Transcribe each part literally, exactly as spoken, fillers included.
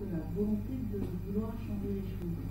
de la volonté de vouloir changer les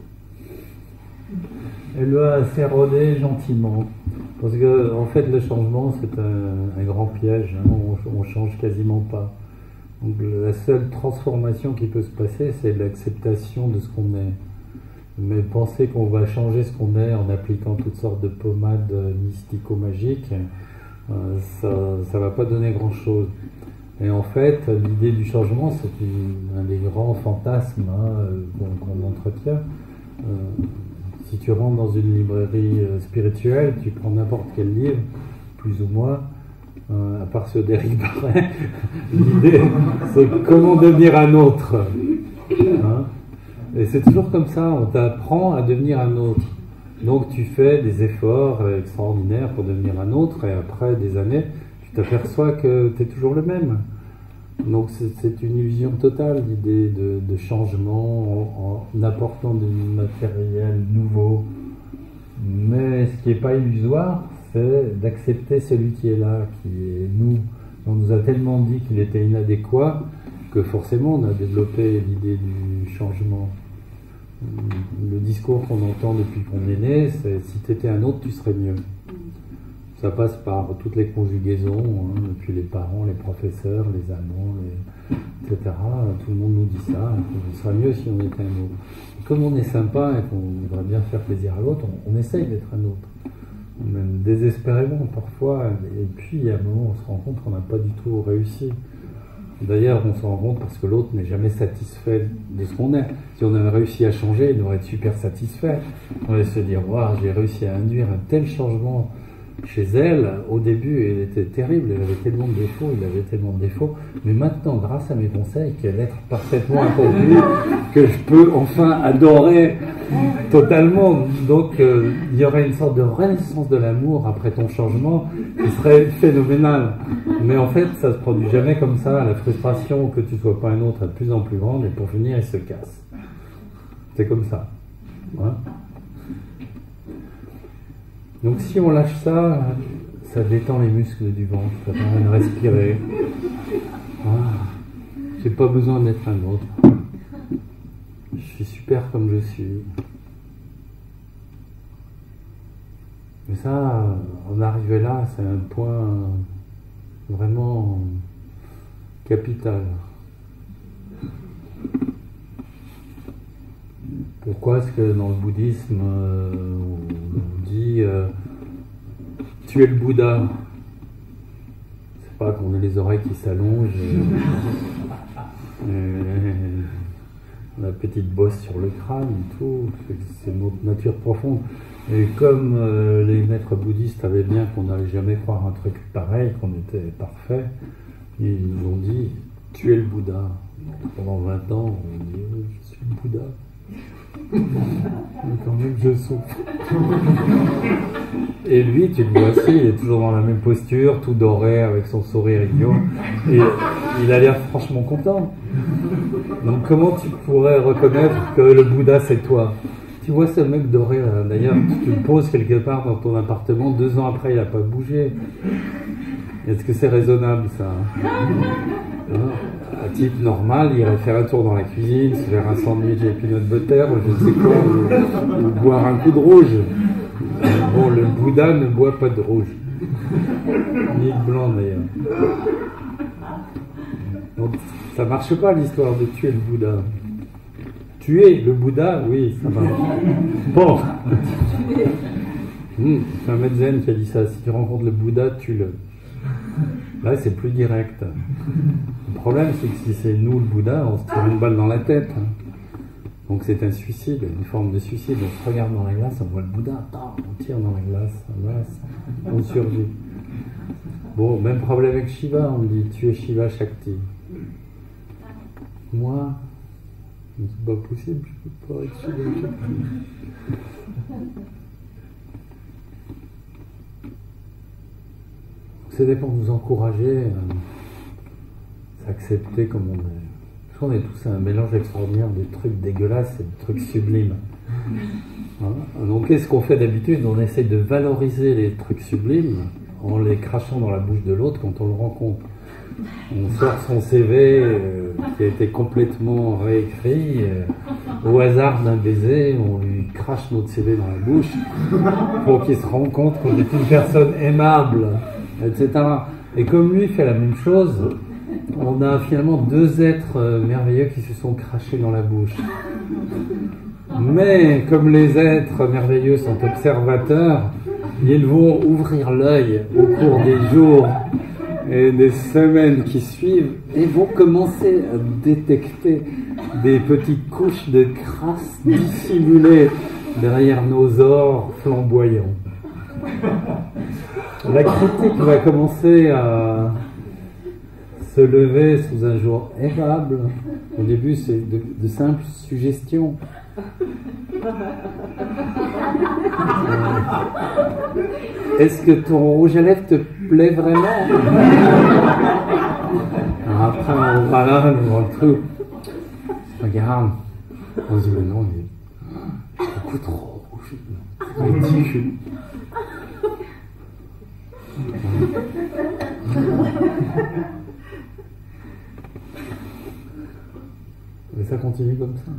choses. Elle va s'éroder gentiment. Parce que, en fait, le changement, c'est un, un grand piège. Hein, on ne change quasiment pas. Donc, la seule transformation qui peut se passer, c'est l'acceptation de ce qu'on est. Mais penser qu'on va changer ce qu'on est en appliquant toutes sortes de pommades mystico-magiques, euh, ça ne va pas donner grand-chose. Et en fait, l'idée du changement, c'est un des grands fantasmes hein, qu'on qu'on entretient. Euh, si tu rentres dans une librairie euh, spirituelle, tu prends n'importe quel livre, plus ou moins, euh, à part ceux d'Éric Barret, l'idée, c'est comment devenir un autre. Hein. Et c'est toujours comme ça, on t'apprend à devenir un autre. Donc tu fais des efforts extraordinaires pour devenir un autre, et après des années, tu t'aperçois que tu es toujours le même. Donc c'est une illusion totale, l'idée de, de changement en, en apportant du matériel nouveau. Mais ce qui n'est pas illusoire, c'est d'accepter celui qui est là, qui est nous. On nous a tellement dit qu'il était inadéquat que forcément on a développé l'idée du changement. Le discours qu'on entend depuis qu'on est né, c'est si tu étais un autre, tu serais mieux. Ça passe par toutes les conjugaisons, hein, depuis les parents, les professeurs, les amants, les, et cetera. Tout le monde nous dit ça, ce serait mieux si on était un autre. Comme on est sympa et qu'on voudrait bien faire plaisir à l'autre, on, on essaye d'être un autre. Même désespérément parfois, et puis à un moment on se rend compte qu'on n'a pas du tout réussi. D'ailleurs, on s'en rend compte parce que l'autre n'est jamais satisfait de ce qu'on est. Si on avait réussi à changer, il devrait être super satisfait. On va se dire, waouh, j'ai réussi à induire un tel changement chez elle. Au début, elle était terrible, elle avait tellement de défauts, il avait tellement de défauts. Mais maintenant, grâce à mes conseils, qu'elle est parfaitement accomplie, que je peux enfin adorer totalement. Donc, euh, il y aurait une sorte de renaissance de l'amour après ton changement qui serait phénoménal. Mais en fait, ça se produit jamais comme ça. La frustration que tu sois pas un autre est de plus en plus grande et pour finir, elle se casse. C'est comme ça. Hein? Donc si on lâche ça, ça détend les muscles du ventre, ça permet de respirer. Ah, j'ai pas besoin d'être un autre. Je suis super comme je suis. Mais ça, en arriver là, c'est un point vraiment capital. Pourquoi est-ce que dans le bouddhisme, euh, on dit euh, tu es le Bouddha? C'est pas qu'on a les oreilles qui s'allongent, et, et, la petite bosse sur le crâne et tout, c'est notre nature profonde. Et comme euh, les maîtres bouddhistes savaient bien qu'on n'allait jamais croire un truc pareil, qu'on était parfait, ils ont dit tu es le Bouddha. Pendant vingt ans, on dit oh, je suis le Bouddha. Mais quand même je souffre. Et lui, tu le vois aussi, il est toujours dans la même posture, tout doré, avec son sourire idiot. Et il a l'air franchement content. Donc comment tu pourrais reconnaître que le Bouddha c'est toi? Tu vois ce mec doré là, d'ailleurs, tu le poses quelque part dans ton appartement, deux ans après il n'a pas bougé. Est-ce que c'est raisonnable ça? Un type normal, il irait faire un tour dans la cuisine, se faire un sandwich et peanut butter, ou je sais quoi, ou, ou boire un coup de rouge. Bon, le Bouddha ne boit pas de rouge. Ni de blanc d'ailleurs. Donc, ça marche pas l'histoire de tuer le Bouddha. Tuer le Bouddha, oui, ça marche. Bon. Hum, c'est un maître zen qui a dit ça. Si tu rencontres le Bouddha, tue-le. Là, c'est plus direct. Le problème, c'est que si c'est nous le Bouddha, on se tire une balle dans la tête. Donc c'est un suicide, une forme de suicide. On se regarde dans la glace, on voit le Bouddha, on tire dans la glace, glace, on survit. Bon, même problème avec Shiva, on dit tu es Shiva Shakti. Moi, c'est pas possible, je peux pas être Shiva Shakti. Ça dépend de nous encourager à s'accepter comme on est. Parce qu'on est tous un mélange extraordinaire de trucs dégueulasses et de trucs sublimes. Hein? Donc qu'est-ce qu'on fait d'habitude? On essaye de valoriser les trucs sublimes en les crachant dans la bouche de l'autre quand on le rencontre. On sort son C V euh, qui a été complètement réécrit. Euh, au hasard d'un baiser, on lui crache notre C V dans la bouche pour qu'il se rende compte qu'on est une personne aimable, et cetera. Et comme lui fait la même chose, on a finalement deux êtres euh, merveilleux qui se sont crachés dans la bouche. Mais comme les êtres merveilleux sont observateurs, ils vont ouvrir l'œil au cours des jours et des semaines qui suivent et vont commencer à détecter des petites couches de crasse dissimulées derrière nos ors flamboyants. La critique va commencer à se lever sous un jour aimable. Au début, c'est de, de simples suggestions. Est-ce que ton rouge à lèvres te plaît vraiment? Alors après, on va là, devant le truc. Regarde. On se dit, mais non, il est beaucoup trop rouge. Ridicule. Mais ça continue comme ça.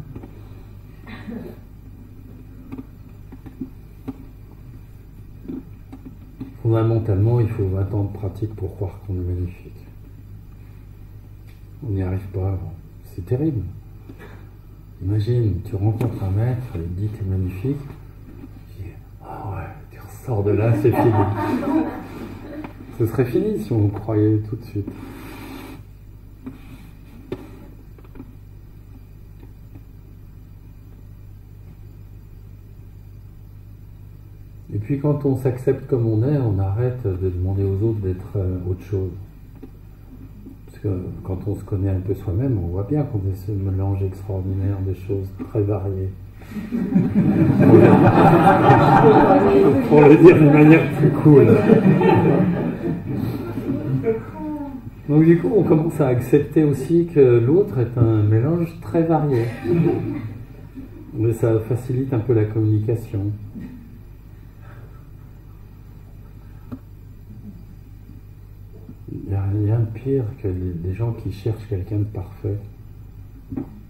Fondamentalement, il faut vingt ans de pratique pour croire qu'on est magnifique. On n'y arrive pas. C'est terrible. Imagine, tu rencontres un maître, il te dit t'es magnifique. Tu dis, ah ouais, tu ressors de là, c'est fini. Ce serait fini si on croyait tout de suite. Et puis quand on s'accepte comme on est, on arrête de demander aux autres d'être euh, autre chose. Parce que quand on se connaît un peu soi-même, on voit bien qu'on est ce mélange extraordinaire de choses très variées. Pour le dire d'une manière plus cool. Donc du coup, on commence à accepter aussi que l'autre est un mélange très varié. Mais ça facilite un peu la communication. Il n'y a rien de pire que les, les gens qui cherchent quelqu'un de parfait.